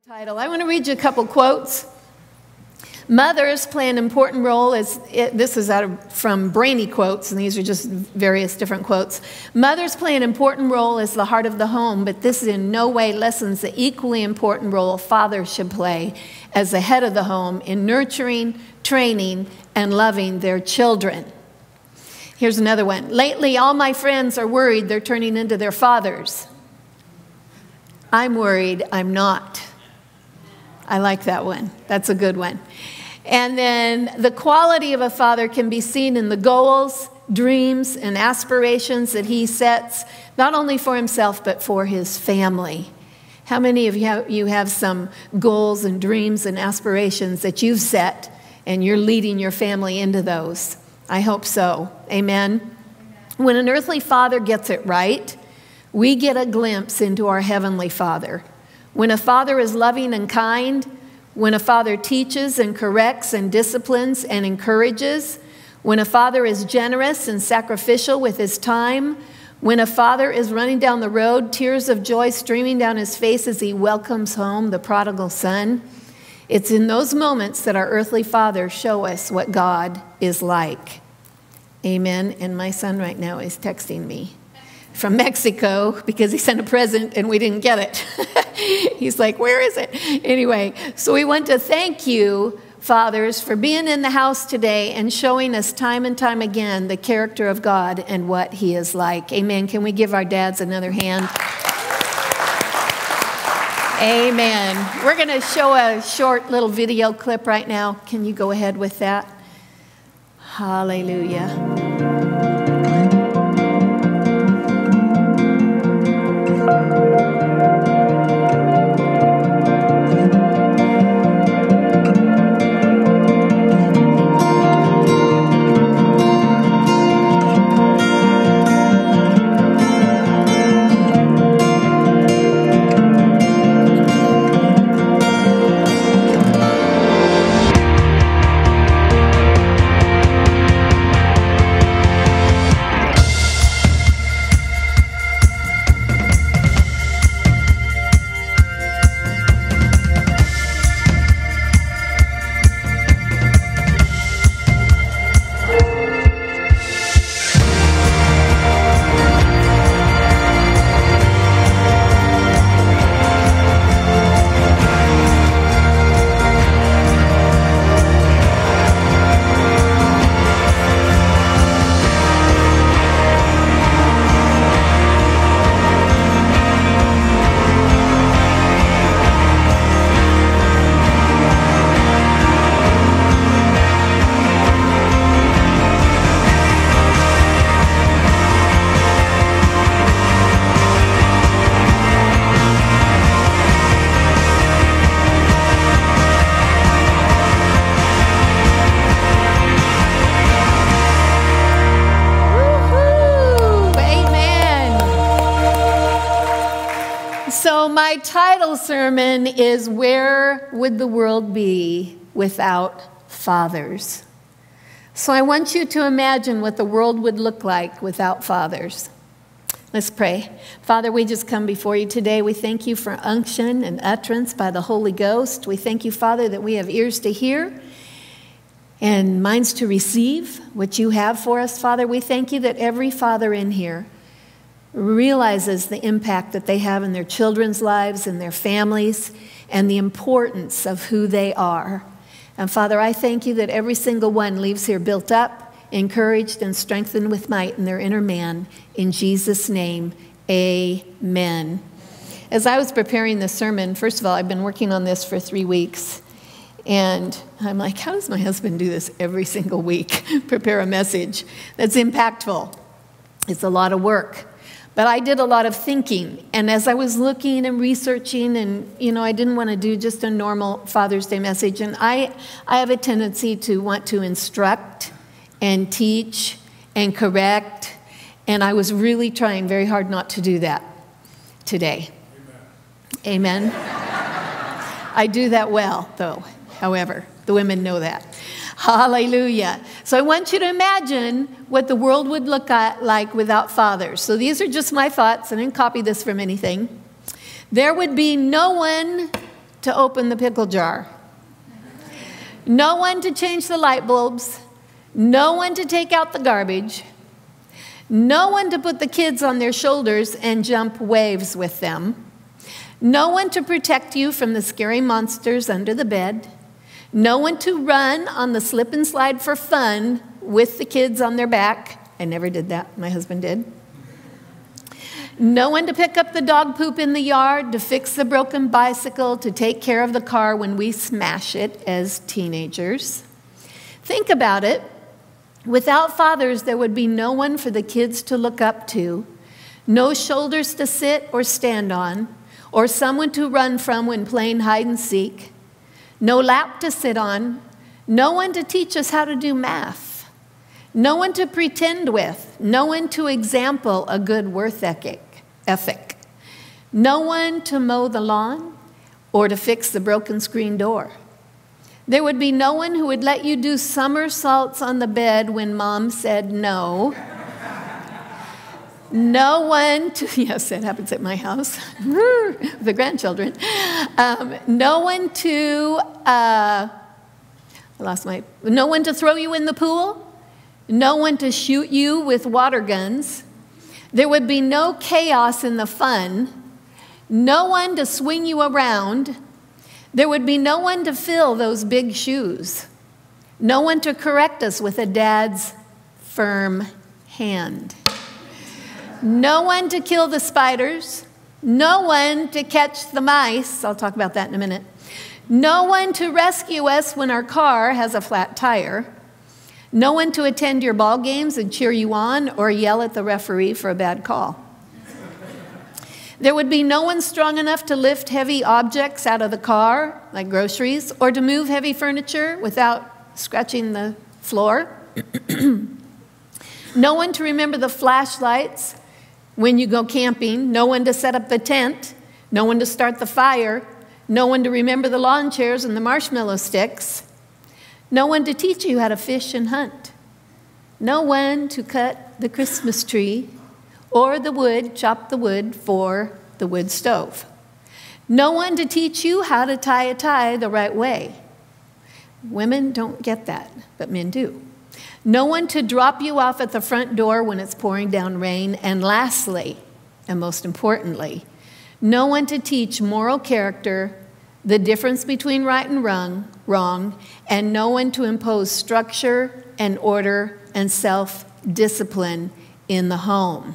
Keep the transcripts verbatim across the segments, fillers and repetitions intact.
Title. I want to read you a couple quotes. Mothers play an important role as, it, this is out of, from Brainy quotes, and these are just various different quotes. Mothers play an important role as the heart of the home, but this in no way lessens the equally important role fathers should play as the head of the home in nurturing, training, and loving their children. Here's another one. Lately, all my friends are worried they're turning into their fathers. I'm worried I'm not. I like that one. That's a good one. And then the quality of a father can be seen in the goals, dreams, and aspirations that he sets, not only for himself, but for his family. How many of you have, you have some goals and dreams and aspirations that you've set, and you're leading your family into those? I hope so. Amen. When an earthly father gets it right, we get a glimpse into our heavenly Father. When a father is loving and kind, when a father teaches and corrects and disciplines and encourages, when a father is generous and sacrificial with his time, when a father is running down the road, tears of joy streaming down his face as he welcomes home the prodigal son, it's in those moments that our earthly fathers show us what God is like. Amen. And my son right now is texting me from Mexico because he sent a present and we didn't get it. He's like, where is it? Anyway, so we want to thank you, fathers, for being in the house today and showing us time and time again the character of God and what he is like. Amen. Can we give our dads another hand? Amen. We're going to show a short little video clip right now. Can you go ahead with that? Hallelujah. So my title sermon is, Where Would the World Be Without Fathers? So I want you to imagine what the world would look like without fathers. Let's pray. Father, we just come before you today. We thank you for unction and utterance by the Holy Ghost. We thank you, Father, that we have ears to hear and minds to receive what you have for us. Father, we thank you that every father in here realizes the impact that they have in their children's lives and their families and the importance of who they are. And Father, I thank you that every single one leaves here built up, encouraged, and strengthened with might in their inner man. In Jesus' name, amen. As I was preparing this sermon, first of all, I've been working on this for three weeks. And I'm like, how does my husband do this every single week? Prepare a message that's impactful. It's a lot of work. But I did a lot of thinking, and as I was looking and researching, and you know, I didn't want to do just a normal Father's Day message, and I, I have a tendency to want to instruct and teach and correct, and I was really trying very hard not to do that today. Amen. Amen. I do that well, though, however, the women know that. Hallelujah. So I want you to imagine what the world would look at, like without fathers. So these are just my thoughts. I didn't copy this from anything. There would be no one to open the pickle jar. No one to change the light bulbs. No one to take out the garbage. No one to put the kids on their shoulders and jump waves with them. No one to protect you from the scary monsters under the bed. No one to run on the slip and slide for fun with the kids on their back. I never did that. My husband did. No one to pick up the dog poop in the yard, to fix the broken bicycle, to take care of the car when we smash it as teenagers. Think about it. Without fathers, there would be no one for the kids to look up to, no shoulders to sit or stand on, or someone to run from when playing hide and seek, no lap to sit on, no one to teach us how to do math, no one to pretend with, no one to example a good work ethic, ethic, no one to mow the lawn or to fix the broken screen door. There would be no one who would let you do somersaults on the bed when mom said no. No one to, yes, that happens at my house, the grandchildren. Um, no one to, uh, I lost my, no one to throw you in the pool. No one to shoot you with water guns. There would be no chaos in the fun. No one to swing you around. There would be no one to fill those big shoes. No one to correct us with a dad's firm hand. No one to kill the spiders. No one to catch the mice. I'll talk about that in a minute. No one to rescue us when our car has a flat tire. No one to attend your ball games and cheer you on or yell at the referee for a bad call. There would be no one strong enough to lift heavy objects out of the car, like groceries, or to move heavy furniture without scratching the floor. No one to remember the flashlights when you go camping. No one to set up the tent. No one to start the fire. No one to remember the lawn chairs and the marshmallow sticks. No one to teach you how to fish and hunt. No one to cut the Christmas tree or the wood, chop the wood for the wood stove. No one to teach you how to tie a tie the right way. Women don't get that, but men do. No one to drop you off at the front door when it's pouring down rain. And lastly, and most importantly, no one to teach moral character, the difference between right and wrong, wrong, and no one to impose structure and order and self-discipline in the home.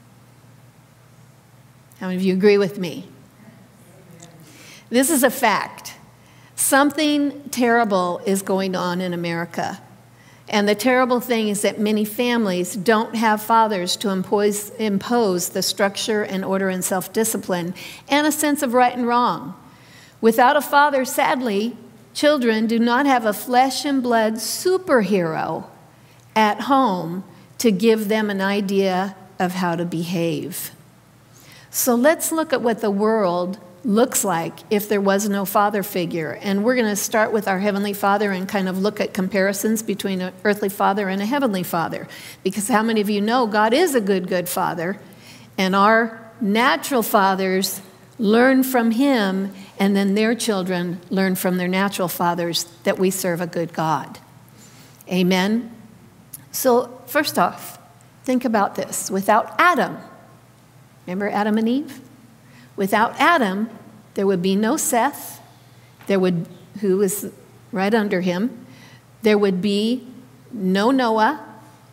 How many of you agree with me? This is a fact. Something terrible is going on in America. And the terrible thing is that many families don't have fathers to impose, impose the structure and order and self-discipline and a sense of right and wrong. Without a father, sadly, children do not have a flesh and blood superhero at home to give them an idea of how to behave. So let's look at what the world looks like if there was no father figure. And we're going to start with our Heavenly Father and kind of look at comparisons between an earthly father and a heavenly father. Because how many of you know God is a good, good father, and our natural fathers learn from him, and then their children learn from their natural fathers that we serve a good God. Amen? So first off, think about this. Without Adam, remember Adam and Eve? Without Adam, there would be no Seth, there would, who was right under him. There would be no Noah,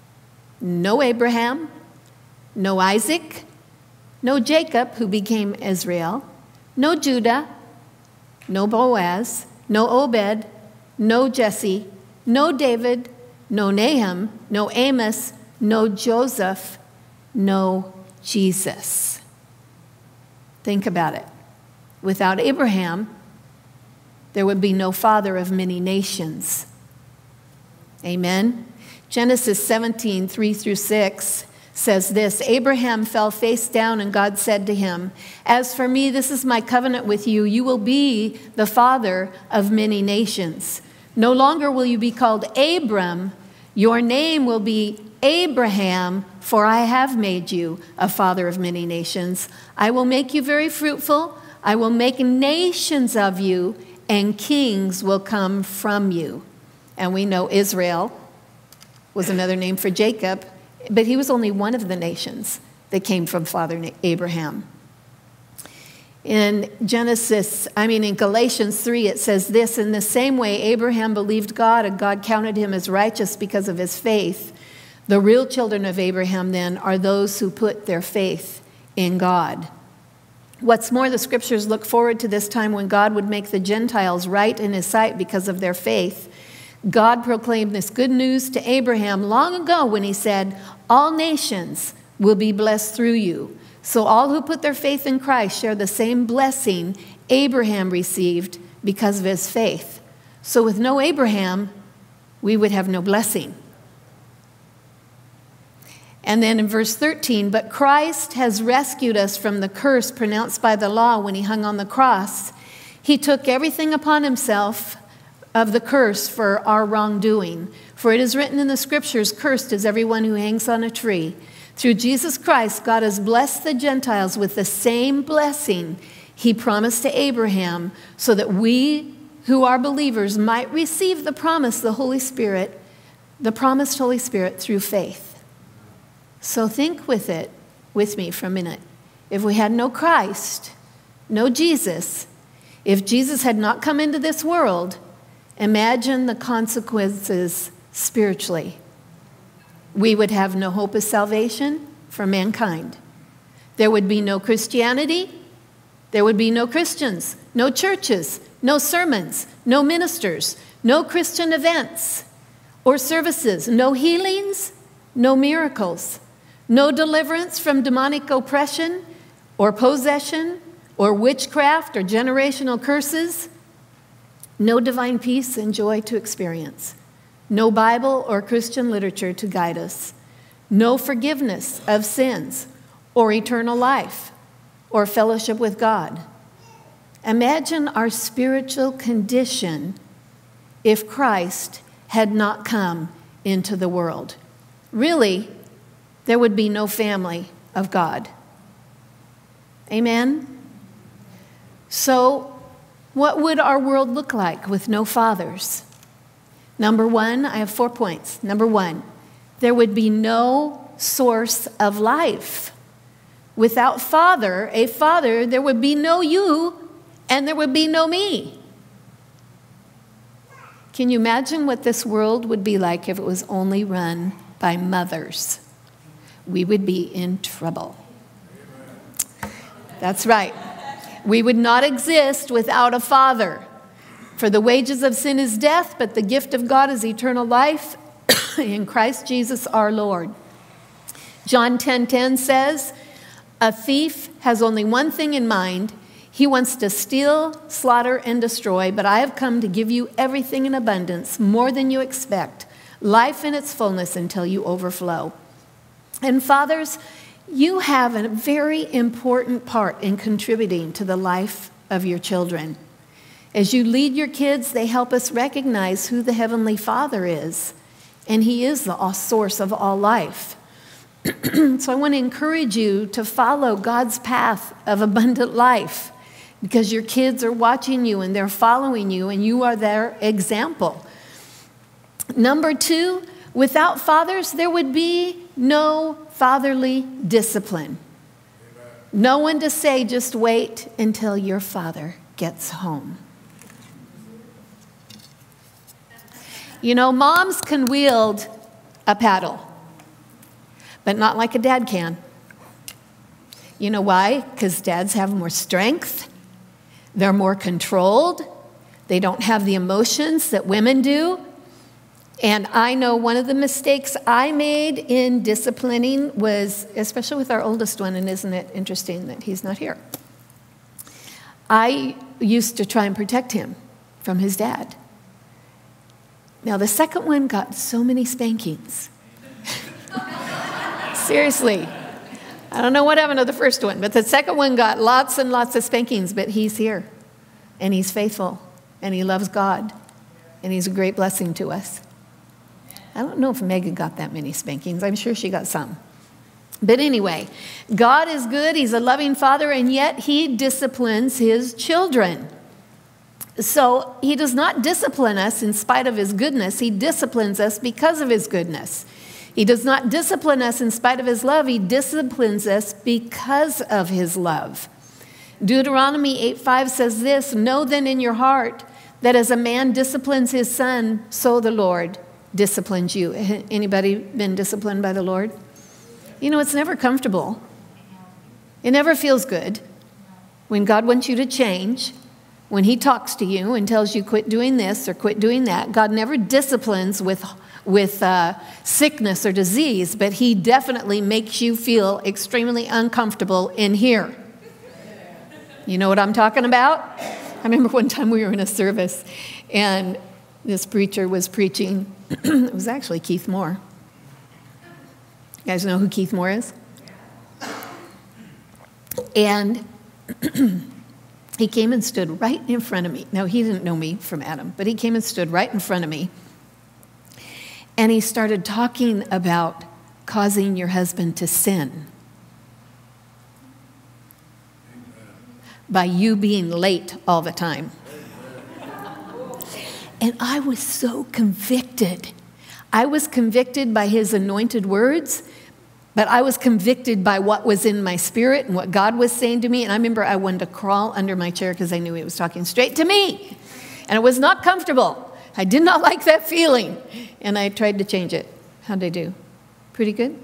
no Abraham, no Isaac, no Jacob, who became Israel, no Judah, no Boaz, no Obed, no Jesse, no David, no Nahum, no Amos, no Joseph, no Jesus. Think about it. Without Abraham, there would be no father of many nations. Amen? Genesis seventeen, three through six says this, Abraham fell face down and God said to him, as for me, this is my covenant with you. You will be the father of many nations. No longer will you be called Abram. Your name will be Abraham, for I have made you a father of many nations. I will make you very fruitful. I will make nations of you, and kings will come from you. And we know Israel was another name for Jacob, but he was only one of the nations that came from Father Abraham. In Genesis, I mean in Galatians three, it says this, in the same way Abraham believed God, and God counted him as righteous because of his faith. The real children of Abraham then are those who put their faith in God. What's more, the scriptures look forward to this time when God would make the Gentiles right in his sight because of their faith. God proclaimed this good news to Abraham long ago when he said, all nations will be blessed through you. So all who put their faith in Christ share the same blessing Abraham received because of his faith. So with no Abraham, we would have no blessing. And then in verse thirteen, but Christ has rescued us from the curse pronounced by the law when he hung on the cross. He took everything upon himself of the curse for our wrongdoing. For it is written in the scriptures, cursed is everyone who hangs on a tree. Through Jesus Christ, God has blessed the Gentiles with the same blessing he promised to Abraham, so that we who are believers might receive the promise, the Holy Spirit, the promised Holy Spirit through faith. So think with it, with me for a minute. If we had no Christ, no Jesus, if Jesus had not come into this world, imagine the consequences spiritually. We would have no hope of salvation for mankind. There would be no Christianity. There would be no Christians, no churches, no sermons, no ministers, no Christian events or services, no healings, no miracles, no deliverance from demonic oppression or possession or witchcraft or generational curses, no divine peace and joy to experience. No Bible or Christian literature to guide us. No forgiveness of sins or eternal life or fellowship with God. Imagine our spiritual condition if Christ had not come into the world. Really, there would be no family of God. Amen? So, what would our world look like with no fathers? Number one, I have four points. Number one, there would be no source of life. Without father, a father, there would be no you and there would be no me. Can you imagine what this world would be like if it was only run by mothers? We would be in trouble. That's right. We would not exist without a father. For the wages of sin is death, but the gift of God is eternal life in Christ Jesus our Lord. John ten ten says, a thief has only one thing in mind. He wants to steal, slaughter, and destroy, but I have come to give you everything in abundance, more than you expect, life in its fullness until you overflow. And fathers, you have a very important part in contributing to the life of your children. As you lead your kids, they help us recognize who the Heavenly Father is, and He is the source of all life. So I want to encourage you to follow God's path of abundant life, because your kids are watching you and they're following you, and you are their example. Number two, without fathers, there would be no fatherly discipline. Amen. No one to say, just wait until your father gets home. You know, moms can wield a paddle, but not like a dad can. You know why? Because dads have more strength. They're more controlled. They don't have the emotions that women do. And I know one of the mistakes I made in disciplining was, especially with our oldest one, and isn't it interesting that he's not here? I used to try and protect him from his dad. Now, the second one got so many spankings. Seriously. I don't know what happened to the first one, but the second one got lots and lots of spankings, but he's here, and he's faithful, and he loves God, and he's a great blessing to us. I don't know if Megan got that many spankings. I'm sure she got some. But anyway, God is good. He's a loving Father, and yet he disciplines his children. So he does not discipline us in spite of his goodness. He disciplines us because of his goodness. He does not discipline us in spite of his love. He disciplines us because of his love. Deuteronomy eight five says this, "Know then in your heart that as a man disciplines his son, so the Lord disciplines you." Anybody been disciplined by the Lord? You know, it's never comfortable. It never feels good. When God wants you to change, when he talks to you and tells you quit doing this or quit doing that, God never disciplines with, with uh, sickness or disease, but he definitely makes you feel extremely uncomfortable in here. You know what I'm talking about? I remember one time we were in a service and this preacher was preaching. It was actually Keith Moore. You guys know who Keith Moore is? And he came and stood right in front of me. Now, he didn't know me from Adam, but he came and stood right in front of me. And he started talking about causing your husband to sin by you being late all the time. And I was so convicted. I was convicted by his anointed words, but I was convicted by what was in my spirit and what God was saying to me. And I remember I wanted to crawl under my chair because I knew he was talking straight to me. And it was not comfortable. I did not like that feeling. And I tried to change it. How'd I do? Pretty good?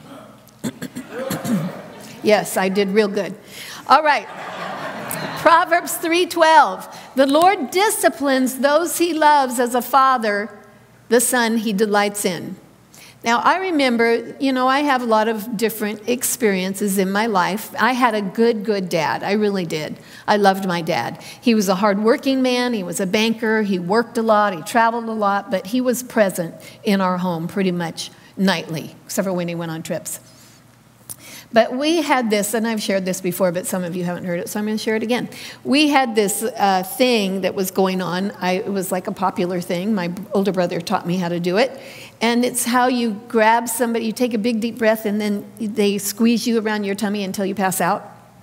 Yes, I did real good. All right. Proverbs three twelve. The Lord disciplines those he loves as a father, the son he delights in. Now, I remember, you know, I have a lot of different experiences in my life. I had a good, good dad. I really did. I loved my dad. He was a hardworking man. He was a banker. He worked a lot. He traveled a lot. But he was present in our home pretty much nightly, except for when he went on trips. But we had this, and I've shared this before, but some of you haven't heard it, so I'm going to share it again. We had this uh, thing that was going on. I, it was like a popular thing. My older brother taught me how to do it. And it's how you grab somebody, you take a big, deep breath, and then they squeeze you around your tummy until you pass out.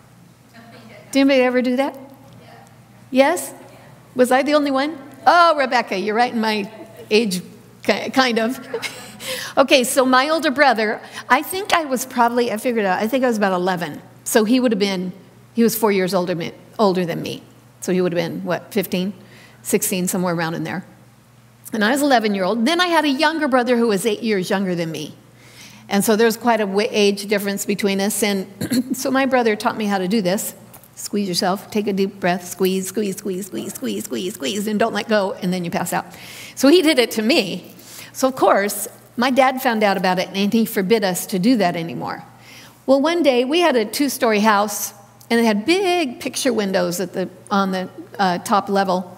Did anybody ever do that? Yes? Was I the only one? Oh, Rebecca, you're right in my age, kind of. Okay, so my older brother, I think I was probably, I figured out, I think I was about eleven. So he would have been, he was four years older, older than me. So he would have been, what, fifteen, sixteen, somewhere around in there. And I was eleven year old. Then I had a younger brother who was eight years younger than me. And so there's quite a age difference between us. And so my brother taught me how to do this. Squeeze yourself, take a deep breath, squeeze, squeeze, squeeze, squeeze, squeeze, squeeze, squeeze, and don't let go, and then you pass out. So he did it to me. So of course, my dad found out about it, and he forbid us to do that anymore. Well, one day, we had a two-story house, and it had big picture windows at the, on the uh, top level.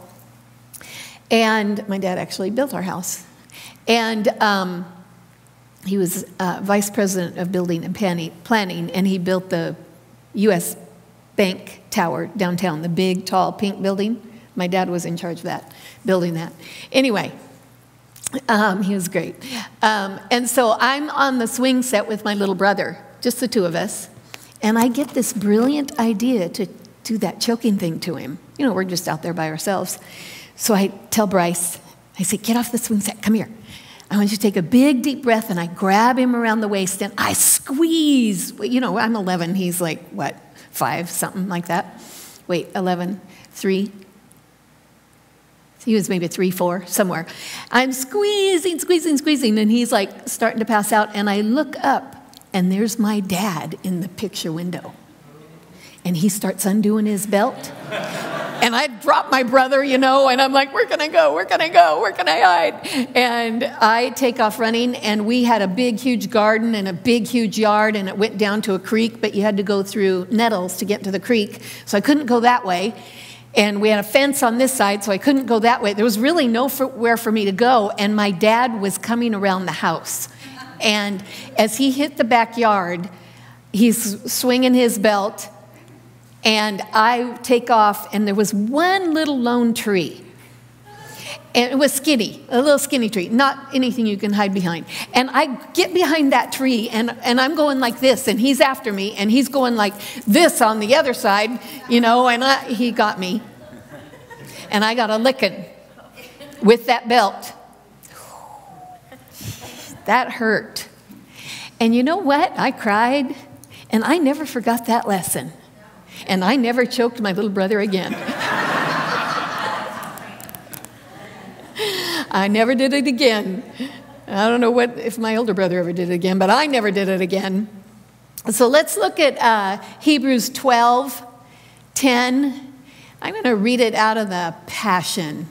And my dad actually built our house. And um, he was uh, vice president of building and planning, and he built the U S Bank Tower downtown, the big, tall, pink building. My dad was in charge of that, building that. Anyway, Um, he was great. Um, and so I'm on the swing set with my little brother, just the two of us, and I get this brilliant idea to do that choking thing to him. You know, we're just out there by ourselves. So I tell Bryce, I say, get off the swing set, come here. I want you to take a big, deep breath, and I grab him around the waist, and I squeeze. You know, I'm eleven, he's like, what, five, something like that. Wait, eleven, three. He was maybe three, four, somewhere. I'm squeezing, squeezing, squeezing, and he's like starting to pass out. And I look up, and there's my dad in the picture window. And he starts undoing his belt. And I drop my brother, you know, and I'm like, we're going to go, we're going to go, where can I hide? And I take off running, and we had a big, huge garden and a big, huge yard, and it went down to a creek, but you had to go through nettles to get to the creek. So I couldn't go that way. And we had a fence on this side, so I couldn't go that way. There was really nowhere for me to go, and my dad was coming around the house. And as he hit the backyard, he's swinging his belt, and I take off, and there was one little lone tree. And it was skinny, a little skinny tree, not anything you can hide behind. And I get behind that tree, and, and I'm going like this, and he's after me, and he's going like this on the other side, you know, and I, he got me. And I got a licking with that belt. That hurt. And you know what? I cried, and I never forgot that lesson. And I never choked my little brother again. I never did it again. I don't know what if my older brother ever did it again, but I never did it again. So let's look at uh, Hebrews twelve ten. I'm going to read it out of the Passion.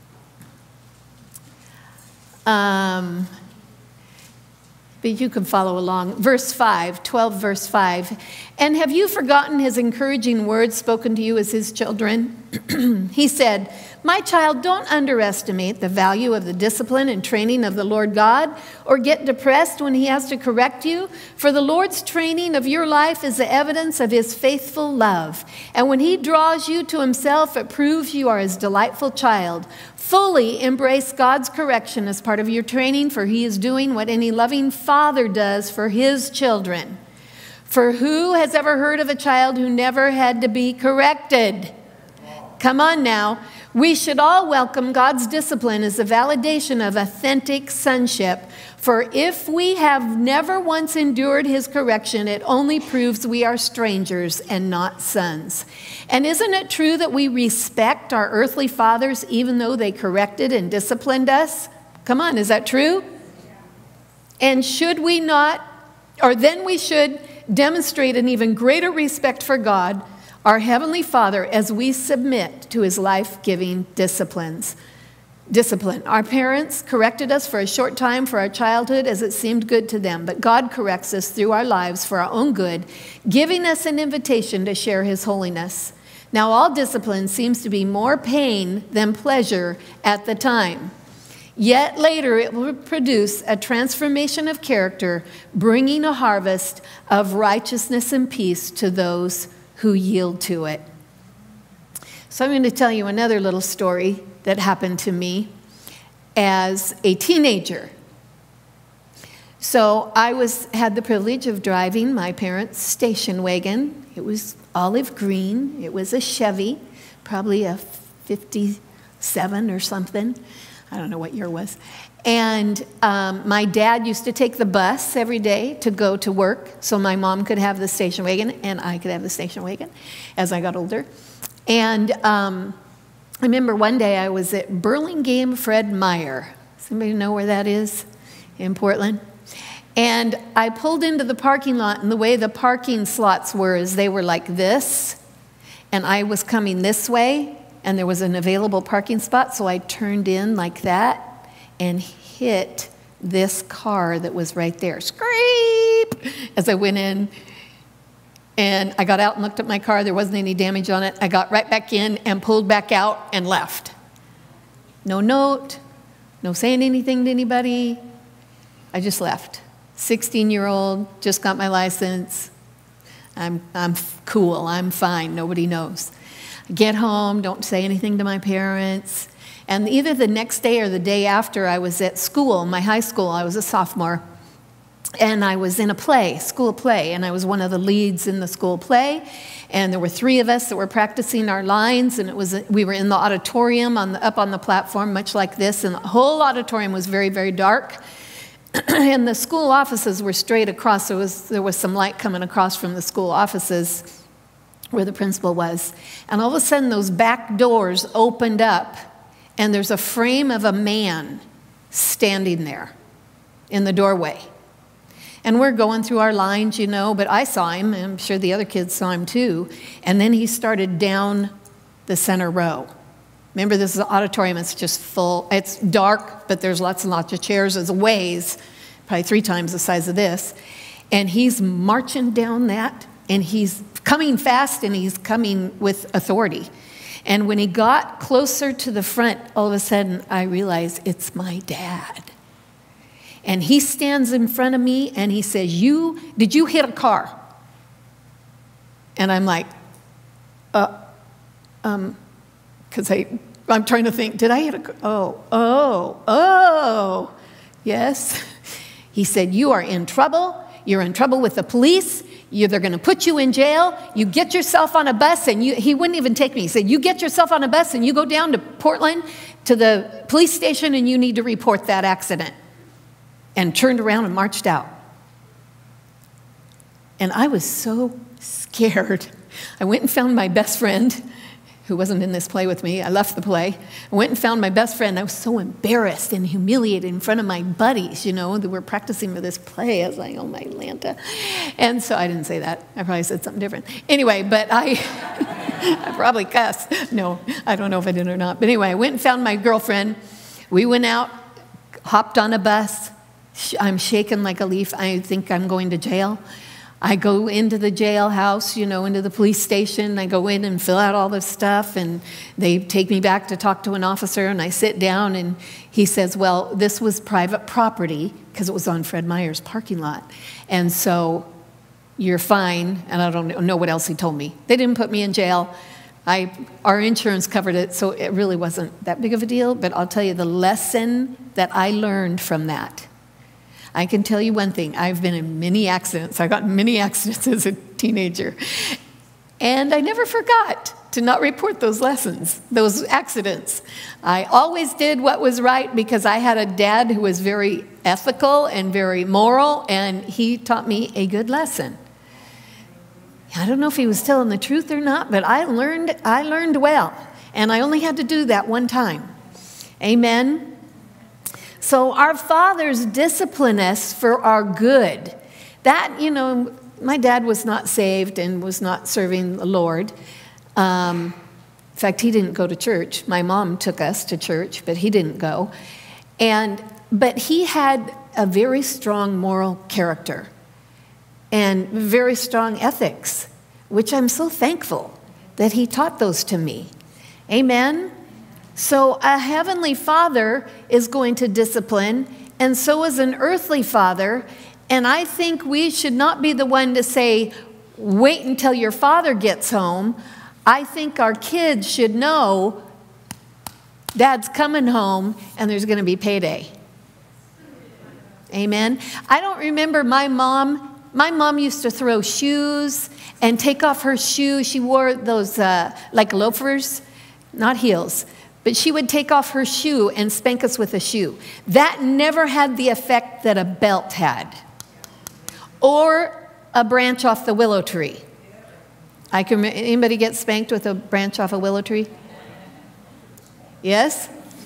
Um, but you can follow along. Verse five, twelve verse five. And have you forgotten his encouraging words spoken to you as his children? He said, my child, don't underestimate the value of the discipline and training of the Lord God, or get depressed when he has to correct you. For the Lord's training of your life is the evidence of his faithful love. And when he draws you to himself, it proves you are his delightful child. Fully embrace God's correction as part of your training, for he is doing what any loving father does for his children. For who has ever heard of a child who never had to be corrected? Come on now. We should all welcome God's discipline as a validation of authentic sonship. For if we have never once endured his correction, it only proves we are strangers and not sons. And isn't it true that we respect our earthly fathers even though they corrected and disciplined us? Come on, is that true? And should we not, or then we should demonstrate an even greater respect for God, our Heavenly Father, as we submit to his life-giving disciplines. Discipline. Our parents corrected us for a short time for our childhood as it seemed good to them, but God corrects us through our lives for our own good, giving us an invitation to share his holiness. Now, all discipline seems to be more pain than pleasure at the time. Yet later it will produce a transformation of character, bringing a harvest of righteousness and peace to those who yield to it. So I'm going to tell you another little story that happened to me as a teenager. So I was had the privilege of driving my parents' station wagon. It was olive green. It was a Chevy, probably a fifty-seven or something. I don't know what year it was. And um, my dad used to take the bus every day to go to work so my mom could have the station wagon and I could have the station wagon as I got older. And um, I remember one day I was at Burlingame Fred Meyer. Does anybody know where that is in Portland? And I pulled into the parking lot, and the way the parking slots were is they were like this, and I was coming this way, and there was an available parking spot, so I turned in like that and hit this car that was right there. Screep! As I went in, and I got out and looked at my car. There wasn't any damage on it. I got right back in and pulled back out and left. No note, no saying anything to anybody. I just left. sixteen-year-old, just got my license. I'm, I'm cool, I'm fine, nobody knows. I get home, don't say anything to my parents. And either the next day or the day after, I was at school, my high school. I was a sophomore. And I was in a play, school play, and I was one of the leads in the school play. And there were three of us that were practicing our lines, and it was we were in the auditorium on the, up on the platform, much like this, and the whole auditorium was very, very dark. And the school offices were straight across. There was, there was some light coming across from the school offices where the principal was. And all of a sudden, those back doors opened up, and there's a frame of a man standing there in the doorway. And we're going through our lines, you know, but I saw him, and I'm sure the other kids saw him too. And then he started down the center row. Remember, this is an auditorium, it's just full. It's dark, but there's lots and lots of chairs. There's ways, probably three times the size of this. And he's marching down that, and he's coming fast, and he's coming with authority. And when he got closer to the front, all of a sudden, I realized it's my dad. And he stands in front of me, and he says, "You, did you hit a car?" And I'm like, uh, um, because I, I'm trying to think, did I hit a, oh, oh, oh, yes. He said, you are in trouble. You're in trouble with the police. You, they're going to put you in jail. You get yourself on a bus, and you, he wouldn't even take me. He said, you get yourself on a bus, and you go down to Portland to the police station, and you need to report that accident. And turned around and marched out. And I was so scared. I went and found my best friend, who wasn't in this play with me. I left the play. I went and found my best friend. I was so embarrassed and humiliated in front of my buddies, you know, that were practicing for this play. I was like, oh, my Lanta. And so I didn't say that. I probably said something different. Anyway, but I, I probably cussed. No, I don't know if I did or not. But anyway, I went and found my girlfriend. We went out, hopped on a bus. I'm shaking like a leaf. I think I'm going to jail. I go into the jailhouse, you know, into the police station. I go in and fill out all this stuff, and they take me back to talk to an officer, and I sit down, and he says, well, this was private property, because it was on Fred Meyer's parking lot, and so you're fine, and I don't know what else he told me. They didn't put me in jail. I, our insurance covered it, so it really wasn't that big of a deal, but I'll tell you the lesson that I learned from that. I can tell you one thing. I've been in many accidents. I got in many accidents as a teenager. And I never forgot to not report those lessons, those accidents. I always did what was right because I had a dad who was very ethical and very moral, and he taught me a good lesson. I don't know if he was telling the truth or not, but I learned, I learned well. And I only had to do that one time. Amen. So our fathers discipline us for our good. That, you know, my dad was not saved and was not serving the Lord. Um, in fact, he didn't go to church. My mom took us to church, but he didn't go. And, but he had a very strong moral character and very strong ethics, which I'm so thankful that he taught those to me. Amen. So a heavenly father is going to discipline, and so is an earthly father. And I think we should not be the one to say, wait until your father gets home. I think our kids should know Dad's coming home and there's going to be payday. Amen. I don't remember my mom. My mom used to throw shoes and take off her shoes. She wore those uh, like loafers, not heels. But she would take off her shoe and spank us with a shoe. That never had the effect that a belt had. Or a branch off the willow tree. I can, anybody get spanked with a branch off a willow tree? Yes?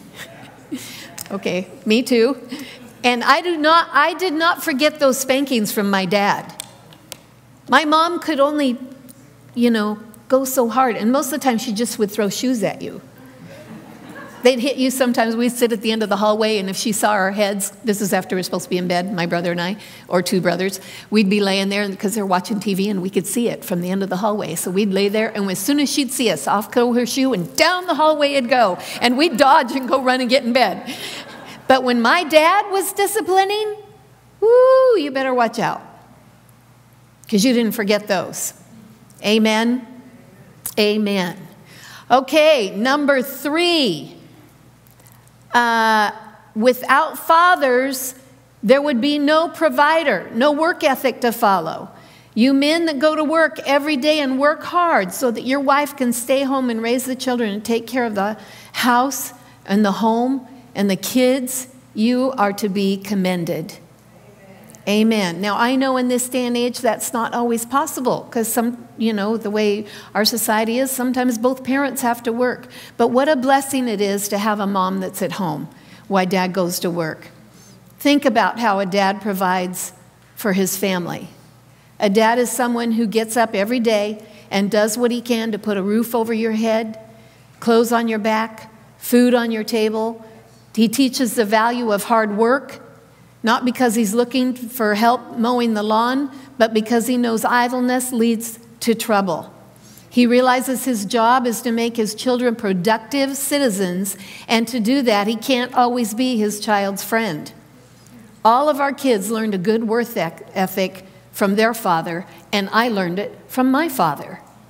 Okay, me too. And I do not, I did not forget those spankings from my dad. My mom could only, you know, go so hard. And most of the time she just would throw shoes at you. They'd hit you sometimes. We'd sit at the end of the hallway, and if she saw our heads, this is after we were supposed to be in bed, my brother and I, or two brothers, we'd be laying there because they're watching T V, and we could see it from the end of the hallway. So we'd lay there, and as soon as she'd see us, off go her shoe, and down the hallway it'd go. And we'd dodge and go run and get in bed. But when my dad was disciplining, whoo, you better watch out, because you didn't forget those. Amen? Amen. Okay, number three. Uh, without fathers, there would be no provider, no work ethic to follow. You men that go to work every day and work hard so that your wife can stay home and raise the children and take care of the house and the home and the kids, you are to be commended. Amen. Now, I know in this day and age that's not always possible because some, you know, the way our society is, sometimes both parents have to work. But what a blessing it is to have a mom that's at home while dad goes to work. Think about how a dad provides for his family. A dad is someone who gets up every day and does what he can to put a roof over your head, clothes on your back, food on your table. He teaches the value of hard work. Not because he's looking for help mowing the lawn, but because he knows idleness leads to trouble. He realizes his job is to make his children productive citizens, and to do that, he can't always be his child's friend. All of our kids learned a good work ethic from their father, and I learned it from my father.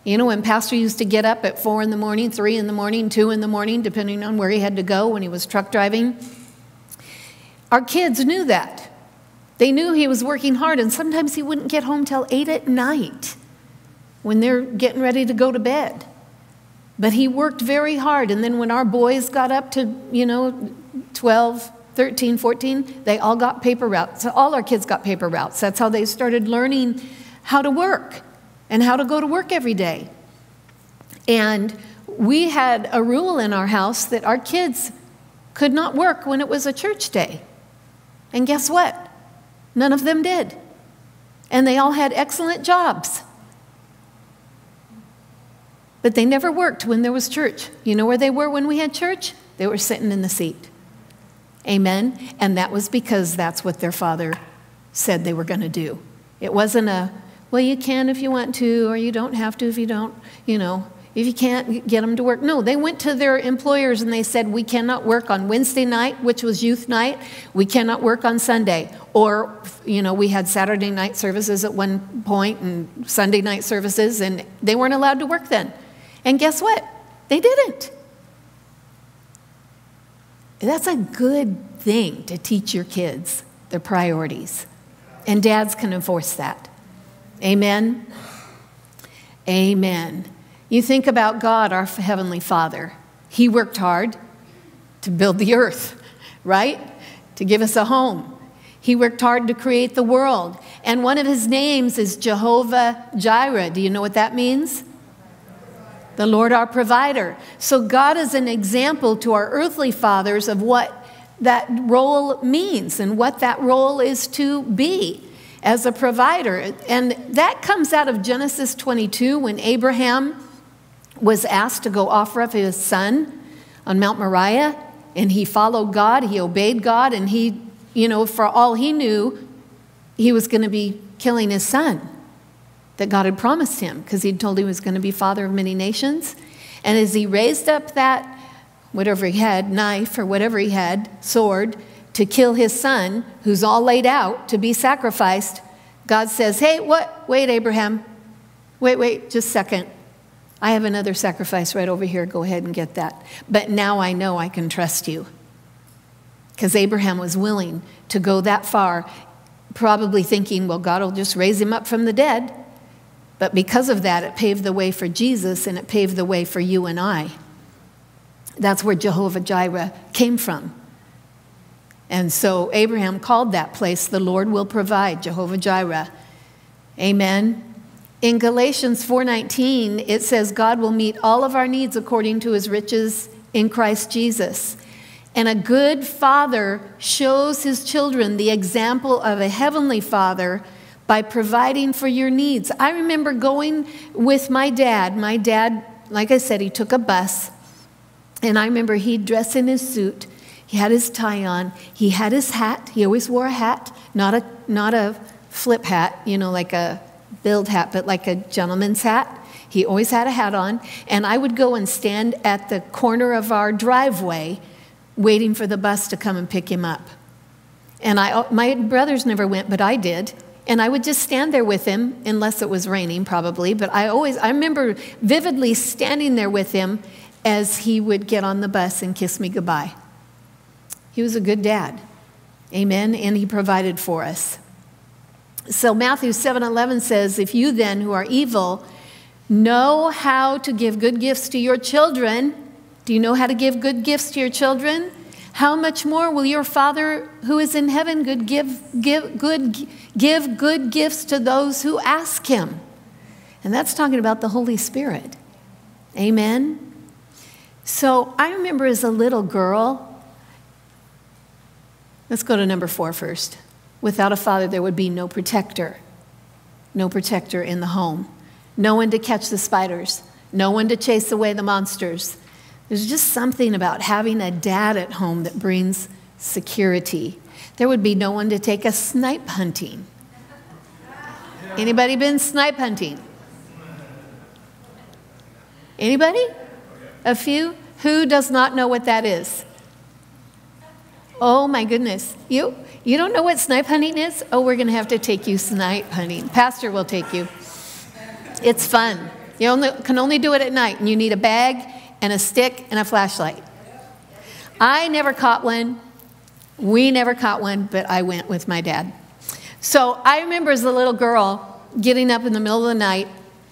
You know, when Pastor used to get up at four in the morning, three in the morning, two in the morning, depending on where he had to go when he was truck driving, our kids knew that. They knew he was working hard, and sometimes he wouldn't get home till eight at night when they're getting ready to go to bed. But he worked very hard, and then when our boys got up to, you know, twelve, thirteen, fourteen, they all got paper routes. So all our kids got paper routes. That's how they started learning how to work and how to go to work every day. And we had a rule in our house that our kids could not work when it was a church day. And guess what? None of them did. And they all had excellent jobs. But they never worked when there was church. You know where they were when we had church? They were sitting in the seat. Amen? And that was because that's what their father said they were going to do. It wasn't a, well, you can if you want to, or you don't have to if you don't, you know, if you can't, get them to work. No, they went to their employers and they said, we cannot work on Wednesday night, which was youth night. We cannot work on Sunday. Or, you know, we had Saturday night services at one point and Sunday night services, and they weren't allowed to work then. And guess what? They didn't. That's a good thing to teach your kids their priorities. And dads can enforce that. Amen? Amen. You think about God, our Heavenly Father. He worked hard to build the earth, right? To give us a home. He worked hard to create the world. And one of his names is Jehovah Jireh. Do you know what that means? The Lord our provider. So God is an example to our earthly fathers of what that role means and what that role is to be as a provider. And that comes out of Genesis twenty-two, when Abraham was asked to go offer up his son on Mount Moriah, and he followed God, he obeyed God, and he, you know, for all he knew, he was going to be killing his son that God had promised him, because he'd told him he was going to be father of many nations. And as he raised up that, whatever he had, knife or whatever he had, sword, to kill his son, who's all laid out to be sacrificed, God says, hey, what? Wait, Abraham. Wait, wait, just a second. I have another sacrifice right over here. Go ahead and get that. But now I know I can trust you. Because Abraham was willing to go that far, probably thinking, well, God will just raise him up from the dead. But because of that, it paved the way for Jesus, and it paved the way for you and I. That's where Jehovah Jireh came from. And so Abraham called that place, the Lord will provide, Jehovah Jireh. Amen. In Galatians four nineteen, it says, God will meet all of our needs according to his riches in Christ Jesus. And a good father shows his children the example of a heavenly father by providing for your needs. I remember going with my dad. My dad, like I said, he took a bus. And I remember he'd dress in his suit. He had his tie on. He had his hat. He always wore a hat, not a, not a flip hat, you know, like a build hat, but like a gentleman's hat. He always had a hat on. And I would go and stand at the corner of our driveway waiting for the bus to come and pick him up. And I, my brothers never went, but I did. And I would just stand there with him, unless it was raining probably. But I always, I remember vividly standing there with him as he would get on the bus and kiss me goodbye. He was a good dad. Amen. And he provided for us. So Matthew seven eleven says, if you then who are evil know how to give good gifts to your children, do you know how to give good gifts to your children? How much more will your Father who is in heaven good give, give, good, give good gifts to those who ask him? And that's talking about the Holy Spirit. Amen. So I remember as a little girl, let's go to number four first. Without a father, there would be no protector. No protector in the home. No one to catch the spiders. No one to chase away the monsters. There's just something about having a dad at home that brings security. There would be no one to take us snipe hunting. Anybody been snipe hunting? Anybody? A few? Who does not know what that is? Oh my goodness. You? You don't know what snipe hunting is? Oh, we're going to have to take you snipe hunting. Pastor will take you. It's fun. You only, can only do it at night, and you need a bag and a stick and a flashlight. I never caught one. We never caught one, but I went with my dad. So I remember as a little girl getting up in the middle of the night,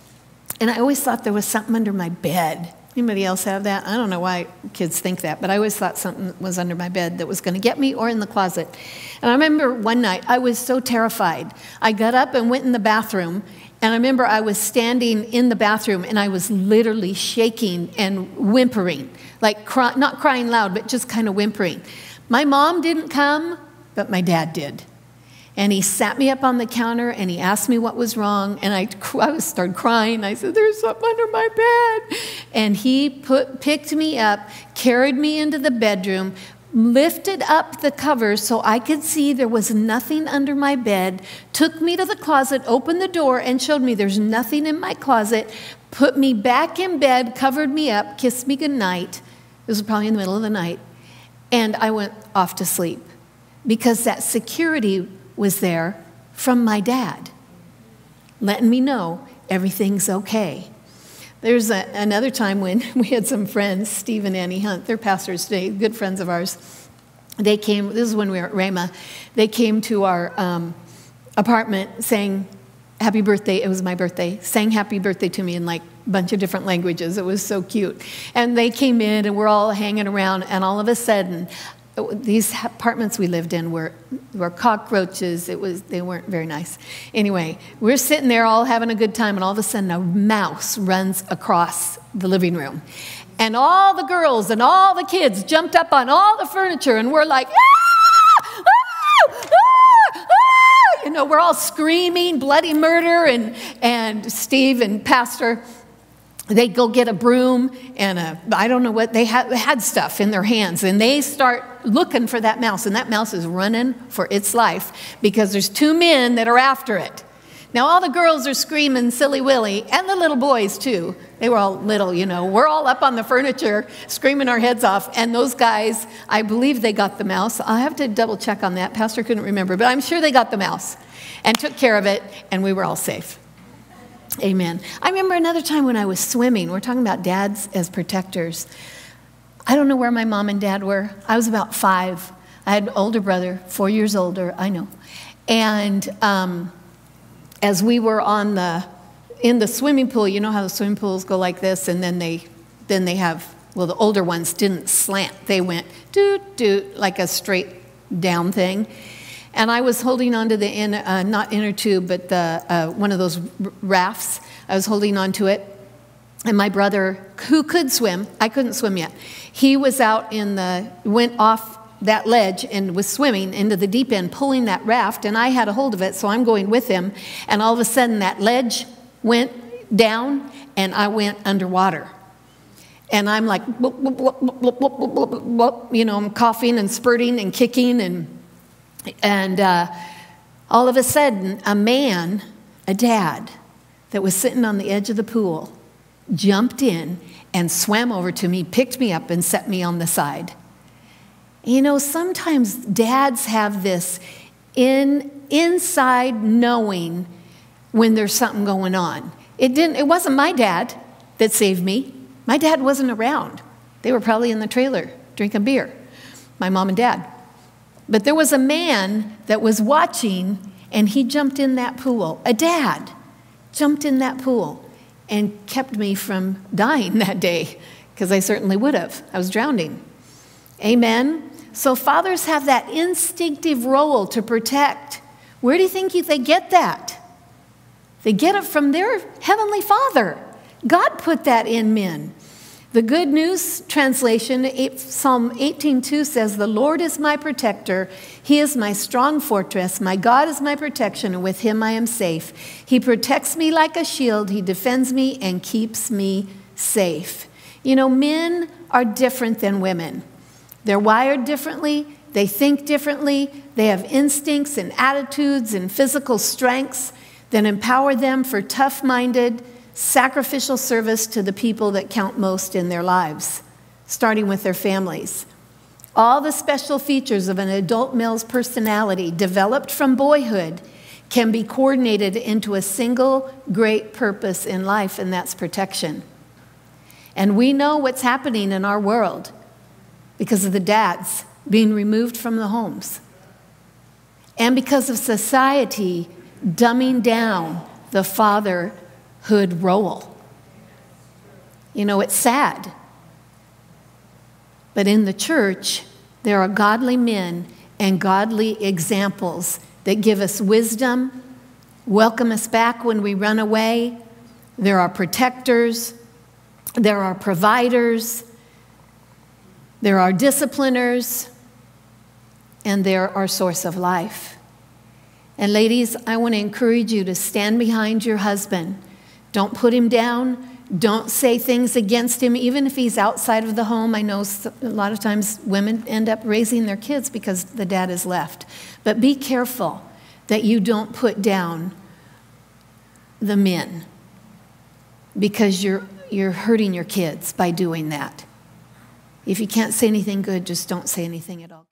and I always thought there was something under my bed. Anybody else have that? I don't know why kids think that, but I always thought something was under my bed that was going to get me or in the closet. And I remember one night, I was so terrified. I got up and went in the bathroom, and I remember I was standing in the bathroom, and I was literally shaking and whimpering, like cry, not crying loud, but just kind of whimpering. My mom didn't come, but my dad did. And he sat me up on the counter, and he asked me what was wrong, and I, I started crying. I said, there's something under my bed. And he put, picked me up, carried me into the bedroom, lifted up the covers so I could see there was nothing under my bed, took me to the closet, opened the door, and showed me there's nothing in my closet, put me back in bed, covered me up, kissed me goodnight. It was probably in the middle of the night. And I went off to sleep because that security was there from my dad, letting me know everything's okay. There's a, another time when we had some friends, Steve and Annie Hunt, they're pastors today, good friends of ours. They came, this is when we were at Rhema, they came to our um, apartment saying, happy birthday, it was my birthday, sang happy birthday to me in like a bunch of different languages. It was so cute. And they came in and we're all hanging around, and all of a sudden, these apartments we lived in were, were cockroaches. It was, they weren't very nice. Anyway, we're sitting there all having a good time, and all of a sudden a mouse runs across the living room. And all the girls and all the kids jumped up on all the furniture, and we're like, ah! Ah! Ah! Ah! You know, we're all screaming bloody murder, and, and Steve and Pastor, they go get a broom and a, I don't know what, they had, they had stuff in their hands, and they start looking for that mouse, and that mouse is running for its life because there's two men that are after it. Now all the girls are screaming silly willy, and the little boys too. They were all little, you know. We're all up on the furniture screaming our heads off, and those guys, I believe they got the mouse. I'll have to double check on that. Pastor couldn't remember, but I'm sure they got the mouse and took care of it, and we were all safe. Amen. I remember another time when I was swimming. We're talking about dads as protectors. I don't know where my mom and dad were. I was about five. I had an older brother, four years older, I know. And um, as we were on the, in the swimming pool, you know how the swimming pools go like this, and then they, then they have, well, the older ones didn't slant. They went doot, doot, like a straight down thing. And I was holding onto the, in, uh, not inner tube, but the, uh, one of those rafts. I was holding onto it. And my brother, who could swim, I couldn't swim yet, he was out in the, went off that ledge and was swimming into the deep end, pulling that raft, and I had a hold of it, so I'm going with him. And all of a sudden, that ledge went down, and I went underwater. And I'm like, whoop, whoop, whoop, whoop, whoop, whoop, whoop, whoop, you know, I'm coughing and spurting and kicking, and And uh, all of a sudden, a man, a dad, that was sitting on the edge of the pool, jumped in and swam over to me, picked me up, and set me on the side. You know, sometimes dads have this in, inside knowing when there's something going on. It didn't, it wasn't my dad that saved me. My dad wasn't around. They were probably in the trailer drinking beer, my mom and dad. But there was a man that was watching, and he jumped in that pool. A dad jumped in that pool and kept me from dying that day, because I certainly would have. I was drowning. Amen? So fathers have that instinctive role to protect. Where do you think they get that? They get it from their heavenly Father. God put that in men. The Good News translation, Psalm eighteen two says, "The Lord is my protector. He is my strong fortress. My God is my protection, and with him I am safe. He protects me like a shield. He defends me and keeps me safe." You know, men are different than women. They're wired differently. They think differently. They have instincts and attitudes and physical strengths that empower them for tough-minded, sacrificial service to the people that count most in their lives, starting with their families. All the special features of an adult male's personality developed from boyhood can be coordinated into a single great purpose in life, and that's protection. And we know what's happening in our world because of the dads being removed from the homes, and because of society dumbing down the fatherhood role. You know, it's sad. But in the church, there are godly men and godly examples that give us wisdom, welcome us back when we run away. There are protectors, there are providers, there are discipliners, and they're our source of life. And ladies, I want to encourage you to stand behind your husband. Don't put him down. Don't say things against him, even if he's outside of the home. I know a lot of times women end up raising their kids because the dad is left. But be careful that you don't put down the men, because you're, you're hurting your kids by doing that. If you can't say anything good, just don't say anything at all.